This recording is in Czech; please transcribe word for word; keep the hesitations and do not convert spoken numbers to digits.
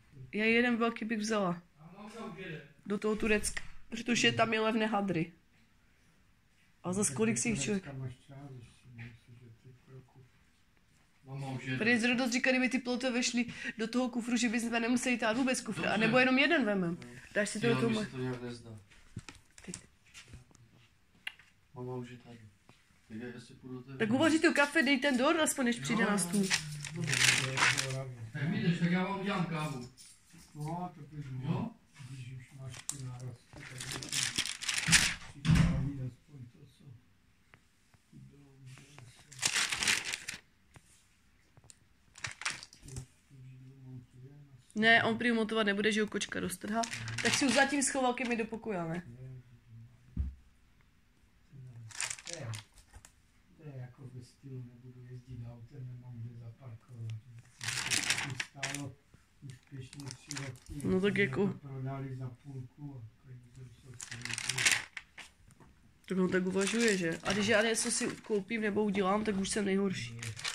Já jeden velký bych vzala. Do toho Turecka. Protože tam je levné hadry. A zase kolik si jich člověk... Tady dost říká, kdyby ty ploty vešly do toho kufru, že bychom nemuseli tát vůbec kufr. A nebo jenom jeden vemem. Dáš si to do toho... to nějak nezdá. Mama už je tady. Tak uvaří to kafe, dej ten dort, aspoň než přijde na stůl. Tak vidíš, tak já vám udělám kávu. No, to bych mohl. Když už máš ty nárosty, tak bych připravit aspoň to, co bylo Ne, on prý montovat nebude, že ho kočka roztrhá. Tak si ho zatím schoval ke mi do pokoje, ne? To je jako ve stylu, nebudu jezdit autem, nemám kde zaparkovat. Stálo úspěšně tři roky. No tak jako... Prodali za půlku a peníze jsou celý. Tak on tak uvažuje, že? A když já něco si koupím nebo udělám, tak už jsem nejhorší.